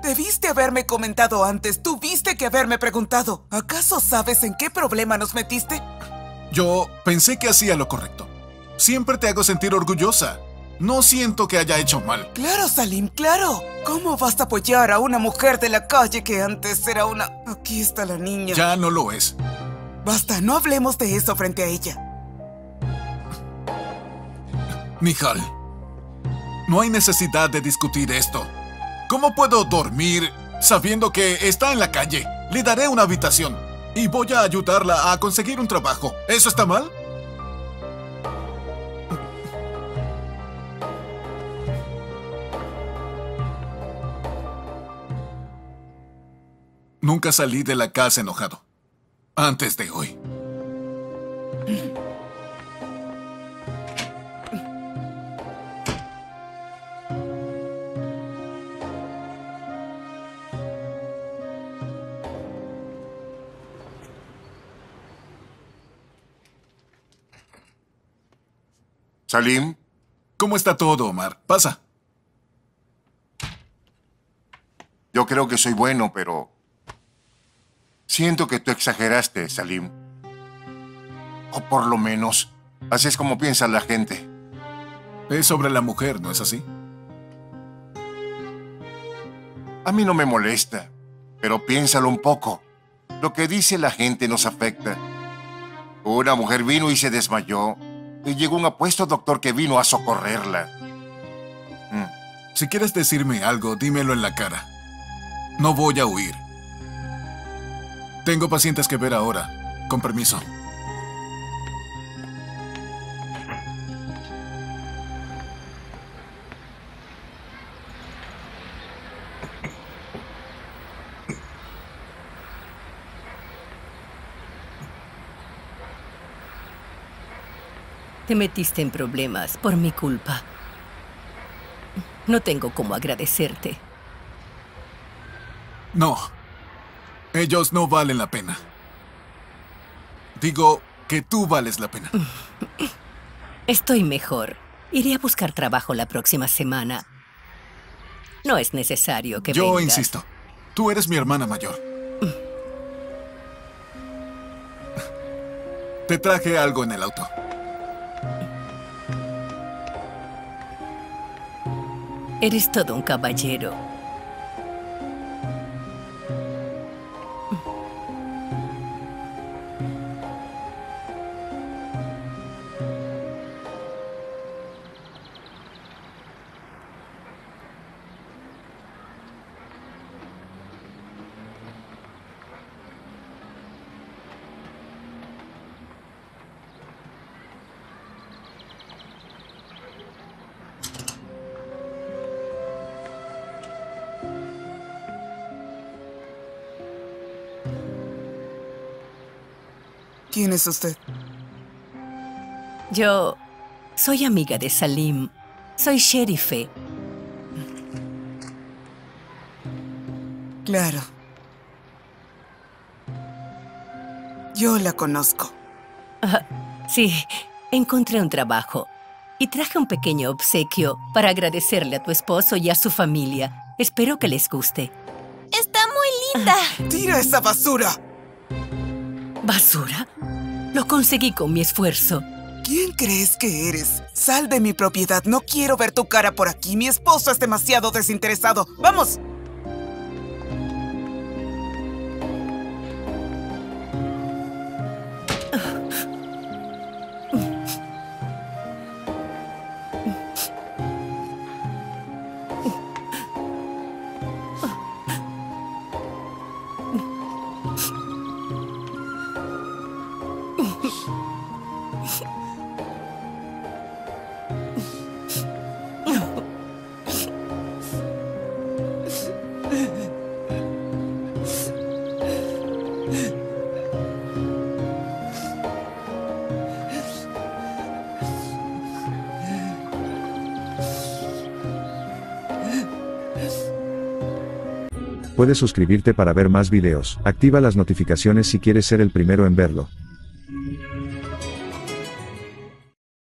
Debiste haberme comentado antes. Tuviste que haberme preguntado. ¿Acaso sabes en qué problema nos metiste? Yo pensé que hacía lo correcto. Siempre te hago sentir orgullosa. No siento que haya hecho mal. Claro, Salim, claro. ¿Cómo vas a apoyar a una mujer de la calle que antes era una... Aquí está la niña. Ya no lo es. Basta, no hablemos de eso frente a ella. Nihal, no hay necesidad de discutir esto. ¿Cómo puedo dormir sabiendo que está en la calle? Le daré una habitación y voy a ayudarla a conseguir un trabajo. ¿Eso está mal? Nunca salí de la casa enojado. Antes de hoy. Salim. ¿Cómo está todo, Omar? Pasa. Yo creo que soy bueno, pero... siento que tú exageraste, Salim. O por lo menos, así es como piensa la gente. Es sobre la mujer, ¿no es así? A mí no me molesta, pero piénsalo un poco. Lo que dice la gente nos afecta. Una mujer vino y se desmayó. Y llegó un apuesto doctor que vino a socorrerla. Si quieres decirme algo, dímelo en la cara. No voy a huir. Tengo pacientes que ver ahora. Con permiso. Te metiste en problemas por mi culpa. No tengo cómo agradecerte. No. Ellos no valen la pena. Digo que tú vales la pena. Estoy mejor. Iré a buscar trabajo la próxima semana. No es necesario que Yo vengas. insisto. Tú eres mi hermana mayor. Te traje algo en el auto. Eres todo un caballero. ¿Quién es usted? Yo soy amiga de Salim. Soy sherife. Claro. Yo la conozco. Sí, encontré un trabajo. Y traje un pequeño obsequio para agradecerle a tu esposo y a su familia. Espero que les guste. ¡Está muy linda! ¡Tira esa basura! ¿Basura? Lo conseguí con mi esfuerzo. ¿Quién crees que eres? Sal de mi propiedad. No quiero ver tu cara por aquí. Mi esposo es demasiado desinteresado. ¡Vamos! Puedes suscribirte para ver más videos. Activa las notificaciones si quieres ser el primero en verlo.